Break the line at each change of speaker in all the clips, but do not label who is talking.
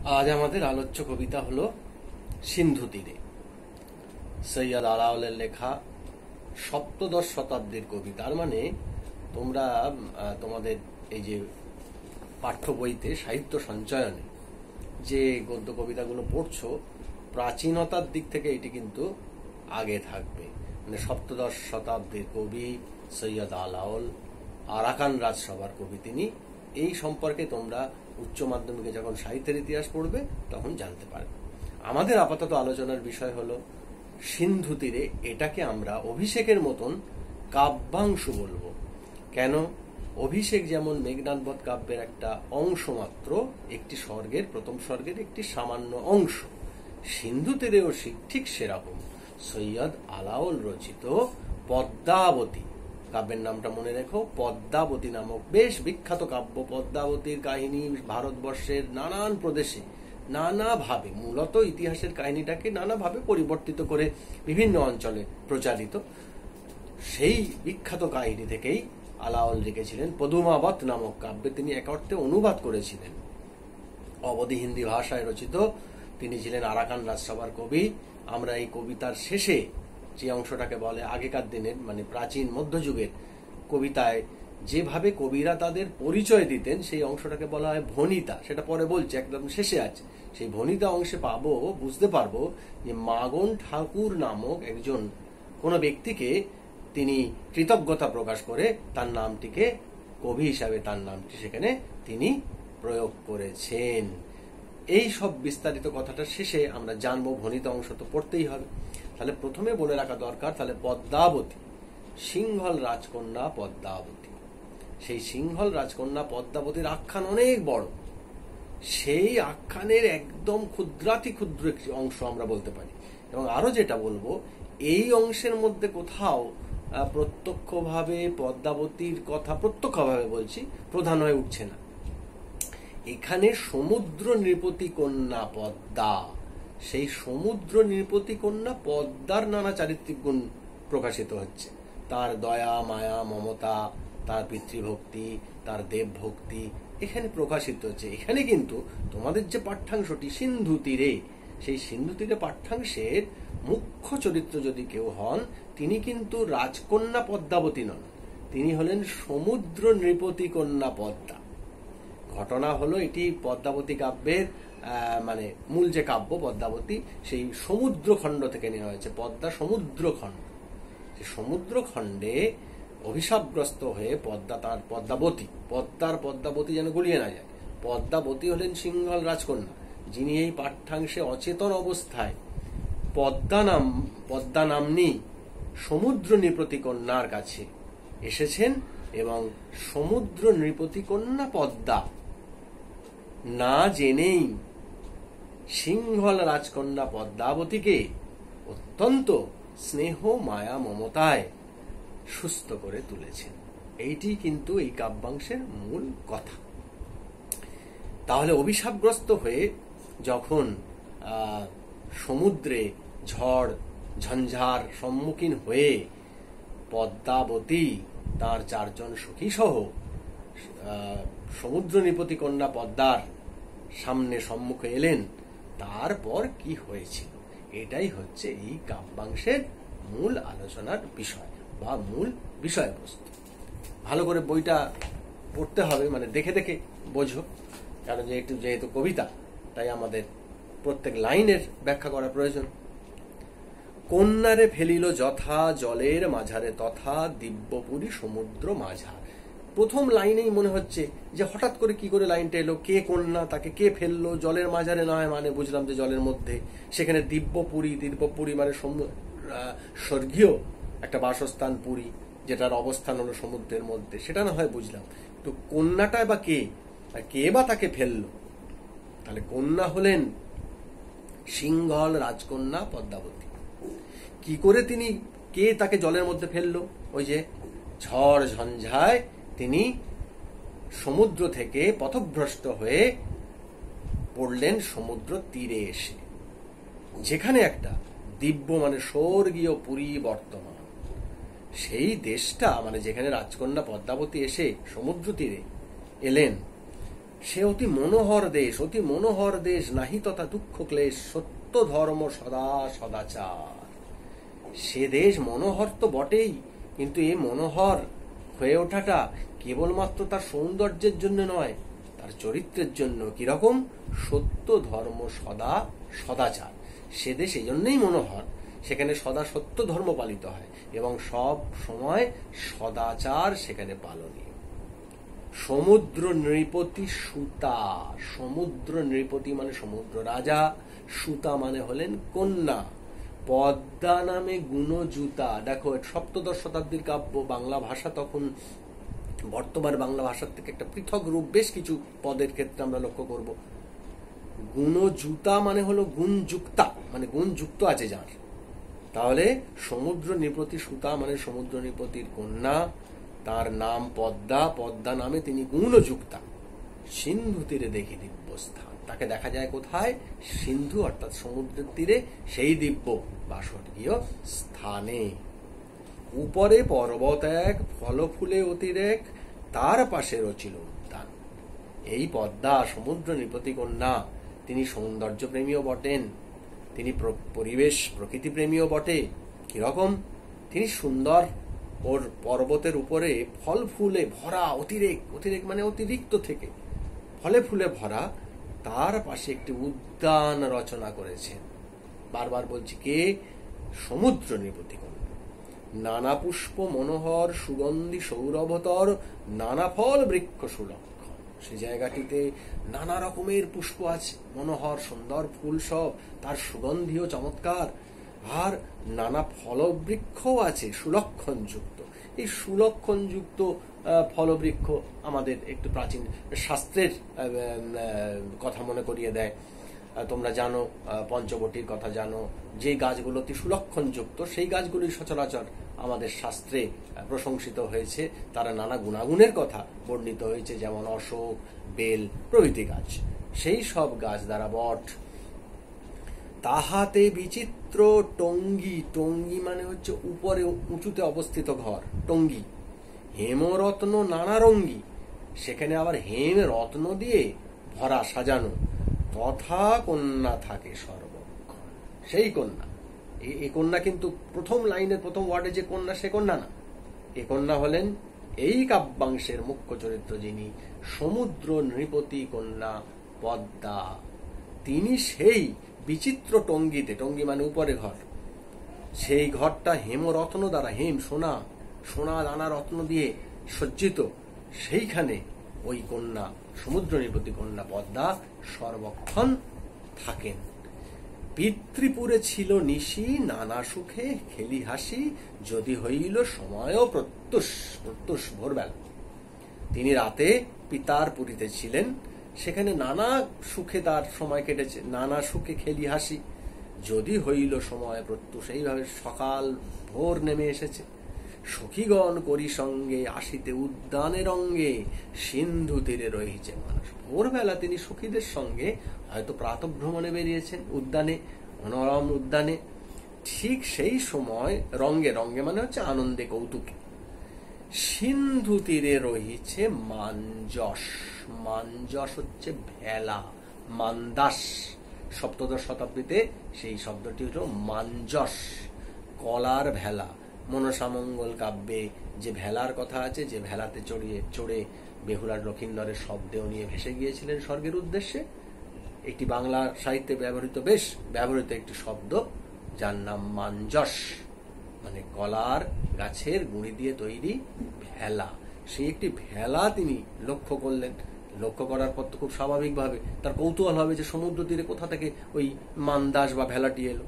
আজ আমাদের আলোচ্য কবিতা হলো সিন্ধু তীরে। সৈয়দ আলাওলের লেখা সপ্তদশ শতাব্দীর কবি। তার মানে তোমরা তোমাদের এই যে পাঠ্য বইতে সাহিত্য সঞ্চয়নে যে গদ্য কবিতাগুলো পড়ছো, প্রাচীনতার দিক থেকে এটি কিন্তু আগে থাকবে। মানে সপ্তদশ শতাব্দীর কবি সৈয়দ আলাওল, আরাকান রাজসভার কবি তিনি। এই সম্পর্কে তোমরা উচ্চ মাধ্যমিকে যখন সাহিত্যের ইতিহাস পড়বে তখন জানতে পারবে। আমাদের আপাতত আলোচনার বিষয় হলো সিন্ধু তীরে। এটাকে আমরা অভিষেকের মতন কাব্যাংশ বলবো। কেন? অভিষেক যেমন মেঘনাদবধ কাব্যের একটা অংশ মাত্র, একটি স্বর্গের প্রথম স্বর্গের একটি সামান্য অংশ, সিন্ধু তীরেও ঠিক সেরকম সৈয়দ আলাওল রচিত পদ্মাবতী কাব্যের নামটা মনে রেখো। পদ্মাবতী নামক বেশ বিখ্যাত কাব্য। পদ্মাবতীর কাহিনী ভারতবর্ষের নানান প্রদেশে নানাভাবে, মূলত ইতিহাসের কাহিনীটাকে নানাভাবে পরিবর্তিত করে বিভিন্ন অঞ্চলে প্রচারিত। সেই বিখ্যাত কাহিনী থেকেই আলাওল লিখেছিলেন পদুমাবত নামক কাব্যে। তিনি এক অর্থে অনুবাদ করেছিলেন। অবধি হিন্দি ভাষায় রচিত। তিনি ছিলেন আরাকান রাজসভার কবি। আমরা এই কবিতার শেষে যে অংশটাকে বলে আগেকার দিনের মানে প্রাচীন মধ্যযুগের কবিতায় যেভাবে কবিরা তাদের পরিচয় দিতেন, সেই অংশটাকে বলা হয় ভণিতা। সেটা পরে বলছে, একদম শেষে আছে। সেই ভণিতা অংশে পাবো, বুঝতে পারবো যে মাগন ঠাকুর নামক একজন কোনো ব্যক্তিকে তিনি কৃতজ্ঞতা প্রকাশ করে তার নামটিকে কবি হিসাবে তার নামটি সেখানে তিনি প্রয়োগ করেছেন। এই সব বিস্তারিত কথাটা শেষে আমরা জানবো। ভণিতা অংশ তো পড়তেই হবে। তাহলে প্রথমে বলে রাখা দরকার, তাহলে পদ্মাবতী, সিংহল রাজকন্যা পদ্মাবতী। সেই সিংহল রাজকন্যা পদ্মাবতীর আখ্যান অনেক বড়। সেই আখ্যানের একদম ক্ষুদ্রাতি ক্ষুদ্র একটি অংশ আমরা বলতে পারি। এবং আরো যেটা বলবো, এই অংশের মধ্যে কোথাও প্রত্যক্ষভাবে পদ্মাবতীর কথা প্রত্যক্ষভাবে বলছি প্রধান হয়ে উঠছে না। এখানে সমুদ্র নৃপতি কন্যা পদ্মা, সেই সমুদ্র নৃপতি কন্যা পদ্মার নানা চারিত্রিক গুণ প্রকাশিত হচ্ছে। তার দয়া, মায়া, মমতা, তার পিতৃভক্তি, তার দেবভক্তি এখানে প্রকাশিত হচ্ছে। এখানে কিন্তু তোমাদের যে পাঠ্যাংশটি সিন্ধু তীরে, সেই সিন্ধু তীরে পাঠ্যাংশের মুখ্য চরিত্র যদি কেউ হন, তিনি কিন্তু রাজকন্যা পদ্মাবতী নন, তিনি হলেন সমুদ্র নৃপতি কন্যা পদ্মা। ঘটনা হলো, এটি পদ্মাবতী কাব্যের মানে মূল যে কাব্য পদ্মাবতী, সেই সমুদ্রখণ্ড থেকে নেওয়া হয়েছে। পদ্মা সমুদ্রখণ্ড। সেই সমুদ্রখণ্ডে অভিশাপগ্রস্ত হয়ে পদ্মা, তার পদ্মাবতী, পদ্মার পদ্মাবতী যেন গুলিয়ে না যায়, পদ্মাবতী হলেন সিংহল রাজকন্যা, যিনি এই পাঠ্যাংশে অচেতন অবস্থায় পদ্মা নাম্নী সমুদ্র নৃপতি কন্যার কাছে এসেছেন এবং সমুদ্র নৃপতি কন্যা পদ্মা না জেনেই সিংহল রাজকন্যা পদ্মাবতীকে অত্যন্ত স্নেহ, মায়া, মমতায় সুস্থ করে তুলেছেন। এইটি কিন্তু এই কাব্যাংশের মূল কথা। তাহলে অভিশাপগ্রস্ত হয়ে যখন সমুদ্রে ঝড় ঝঞ্ঝার সম্মুখীন হয়ে পদ্মাবতী তার চারজন সখী সহ সমুদ্র নৃপতি কন্যা পদ্মার সম্মুখে এলেন, তারপর কি হয়েছিল, এটাই হচ্ছে এই কাব্যাংশের মূল আলোচনার বিষয় বা মূল বিষয়বস্তু। ভালো করে বইটা পড়তে হবে, মানে দেখে দেখে বোঝো। কারণ যেহেতু কবিতা, তাই আমাদের প্রত্যেক লাইনের ব্যাখ্যা করা প্রয়োজন। কন্যারে ফেলিল যথা জলের মাঝারে তথা দিব্যপুরী সমুদ্র মাঝার। প্রথম লাইনেই মনে হচ্ছে যে হঠাৎ করে কি করে লাইনটা এলো, কে কন্যা, তাকে কে ফেললো জলের মাঝারে, নয় মানে বুঝলাম যে জলের মধ্যে। সেখানে দিব্যপুরী মানে স্বর্গীয় একটা বাসস্থান, পুরী, যেটার অবস্থান হলো সমুদ্রের মধ্যে, সেটা না হয় বুঝলাম। তো কন্যাটা বা কে, কে বা তাকে ফেললো? তাহলে কন্যা হলেন সিংহল রাজকন্যা পদ্মাবতী। কি করে তিনি, কে তাকে জলের মধ্যে ফেললো? ওই যে ঝড় ঝঞ্ঝায় তিনি সমুদ্র থেকে পথভ্রষ্ট হয়ে পড়লেন সমুদ্র তীরে এসে, যেখানে একটা দিব্য মানে স্বর্গীয় পুরী বর্তমান। সেই দেশটা মানে যেখানে রাজকন্যা পদ্মাবতী এসে সমুদ্র তীরে এলেন, সে অতি মনোহর দেশ, অতি মনোহর দেশ, নাহি তথা দুঃখ ক্লেশ, সত্য ধর্ম সদা সদাচার। সে দেশ মনোহর তো বটেই, কিন্তু এই মনোহর হয়ে ওঠাটা কেবলমাত্র তার সৌন্দর্যের জন্য নয়, তার চরিত্রের জন্য। কিরকম? সত্য ধর্ম সদা সদাচার। সে দেশ এই জন্যই মনোহর, সেখানে সদা সত্য ধর্ম পালিত হয় এবং সব সময় সদাচার সেখানে পালনীয়। সমুদ্র নৃপতি সুতা। সমুদ্র নৃপতি মানে সমুদ্র রাজা, সুতা মানে হলেন কন্যা। পদ্মা নামে গুণজুতা। দেখো, সপ্তদশ শতাব্দীর কাব্য, বাংলা ভাষা তখন বর্তমান বাংলা ভাষার থেকে একটা পৃথক রূপ বেশ কিছু পদের ক্ষেত্রে আমরা লক্ষ্য করব। গুণজুতা মানে হলো গুণযুক্তা, মানে গুণযুক্ত আছে যার। তাহলে সমুদ্র নৃপতি সুতা মানে সমুদ্র নৃপতির কন্যা, তার নাম পদ্মা, পদ্মা নামে তিনি গুণযুক্তা। সিন্ধু তীরে দেখি দিব্য স্থান। তাকে দেখা যায় কোথায়? সিন্ধু অর্থাৎ সমুদ্রের তীরে, সেই দিব্য বা স্বর্গীয় স্থানে। উপরে পর্বত এক, ফল ফুলে অতিরেক, তার পাশে রচিল উদ্যান। এই পদ্মা সমুদ্র নৃপতি কন্যা, তিনি সৌন্দর্য প্রেমীও বটেন, তিনি পরিবেশ প্রকৃতি প্রেমীও বটে। কিরকম? তিনি সুন্দর, ওর পর্বতের উপরে ফল ফুলে ভরা, অতিরেক, অতিরেক মানে অতিরিক্ত থেকে, ফলে ফুলে ভরা, তার পাশে একটি উদ্যান রচনা করেছেন। বারবার বলছি, কে? সমুদ্র নৃপতি কন্যা। নানা পুষ্প মনোহর, সুগন্ধি সৌরভতর, নানা ফল বৃক্ষ সুলক্ষণ। সে জায়গাটিতে নানা রকমের পুষ্প আছে, মনোহর সুন্দর ফুল সব, তার সুগন্ধিও চমৎকার, আর নানা ফলবৃক্ষও আছে সুলক্ষণ যুক্ত। এই সুলক্ষণ যুক্ত ফলবৃক্ষ আমাদের একটু প্রাচীন শাস্ত্রের কথা মনে করিয়ে দেয়। তোমরা জানো, পঞ্চবটির কথা জানো, যে গাছগুলোতে সুলক্ষণ যুক্ত সেই গাছগুলি সচরাচর আমাদের শাস্ত্রে প্রশংসিত হয়েছে। তারা নানা গুণাগুণের কথা বর্ণিত হয়েছে, যেমন অশোক, বেল প্রভৃতি গাছ। সেই সব গাছ দ্বারা বট। তাহাতে বিচিত্র টঙ্গী। টঙ্গী মানে হচ্ছে উপরে উঁচুতে অবস্থিত ঘর, টঙ্গী। হেমরত্ন নানা রঙ্গী, সেখানে আবার হেম রত্ন দিয়ে ভরা, সাজানো। তথা কন্যা থাকে সর্বক্ষণ। সেই কন্যা, এই কন্যা কিন্তু প্রথম লাইনের প্রথম ওয়ার্ডে যে কন্যা, সে কন্যা না। এ কন্যা হলেন এই কাব্যাংশের মুখ্য চরিত্র, যিনি সমুদ্র নৃপতি কন্যা পদ্মা। তিনি সেই বিচিত্র টঙ্গিতে, টঙ্গি মানে উপরে ঘর, সেই ঘরটা হেমরত্ন দ্বারা, হেম সোনা, সোনা নানা রত্ন দিয়ে সজ্জিত, সেইখানে ওই কন্যা সমুদ্র নৃপতি কন্যা পদ্মা সর্বক্ষণ থাকেন। পিতৃপুরে ছিল নিশি, নানা সুখে খেলি হাসি, যদি হইল সময়ও প্রত্যুষ। প্রত্যুষ ভোরবেলা তিনি রাতে পিতার পুরীতে ছিলেন, সেখানে নানা সুখে তার সময় কেটেছে, নানা সুখে খেলি হাসি, যদি হইল সময় প্রত্যুষ। এইভাবে সকাল ভোর নেমে এসেছে। সখীগণ করি সঙ্গে, আসিতে উদ্যানের অঙ্গে, সিন্ধু তীরে রহিছে মানুষ। ভোরবেলা তিনি সখীদের সঙ্গে হয়তো প্রাতঃভ্রমণে বেরিয়েছেন উদ্যানে, মনোরম উদ্যানে। ঠিক সেই সময় রঙ্গে, রঙ্গে মানে হচ্ছে আনন্দে, কৌতুকে, সিন্ধু তীরে রহিছে মাঞ্জস। মাঞ্জস হচ্ছে ভেলা, মান্দাস। সপ্তদশ শতাব্দীতে সেই শব্দটি হল মাঞ্জস, কলার ভেলা। মনসামঙ্গল কাব্যে যে ভেলার কথা আছে, যে ভেলাতে চড়ে বেহুলার লক্ষিন্দরের শব্দেও নিয়ে ভেসে গিয়েছিলেন স্বর্গের উদ্দেশ্যে, একটি বাংলা সাহিত্যে বেশ ব্যবহৃত একটি শব্দ, যার নাম মাঞ্জস, মানে কলার গাছের গুঁড়ি দিয়ে তৈরি ভেলা। সেই একটি ভেলা তিনি লক্ষ্য করলেন। লক্ষ্য করার পর তো খুব স্বাভাবিকভাবে তার কৌতূহল হবে যে সমুদ্র তীরে কোথা থেকে ওই মান্দাস বা ভেলাটি এলো।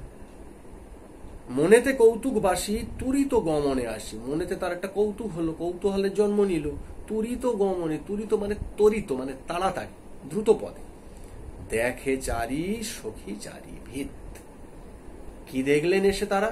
মনেতে কৌতুকবাসী, তুরিত গমনে আসি। মনেতে তার একটা কৌতূহলের জন্ম নিল। তুরিত গমনে, তুরিত মানে তরিত, মানে তাড়াতাড়ি, দ্রুত পদে। দেখে চারি সখী চারি ভিত। কি দেখলেন এসে তারা?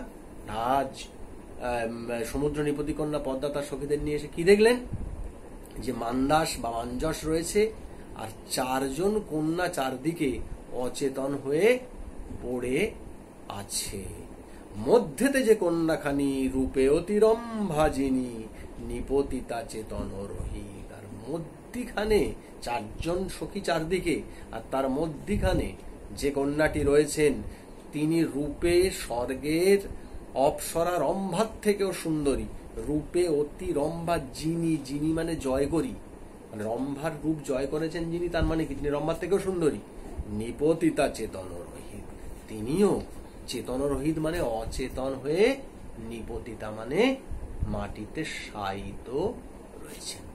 সমুদ্র নৃপতি কন্যা পদ্মা তার সখীদের নিয়ে এসে কি দেখলেন? যে মান্দাস বা মাঞ্জস রয়েছে, আর চারজন কন্যা চারদিকে অচেতন হয়ে পড়ে আছে। মধ্যেতে যে কন্যাখানি, রূপে অতিরম্ভা যিনি, নিপতিতা চেতন রহি। তার মধ্যে মধ্যিখানে চারজন সখী চারদিকে, আর তার মধ্যিখানে যে কন্যাটি রয়েছেন তিনি রূপে স্বর্গের অপ্সরা রম্ভার থেকেও সুন্দরী, রূপে অতি রম্ভা, যিনি, যিনি মানে জয় করি, মানে রম্ভার রূপ জয় করেছেন যিনি, তার মানে কি তিনি রম্ভার থেকেও সুন্দরী। নিপতিতা চেতন রহিত, তিনিও চেতন রহিত মানে অচেতন হয়ে, নিপতিতা মানে মাটিতে শায়িত রয়েছেন।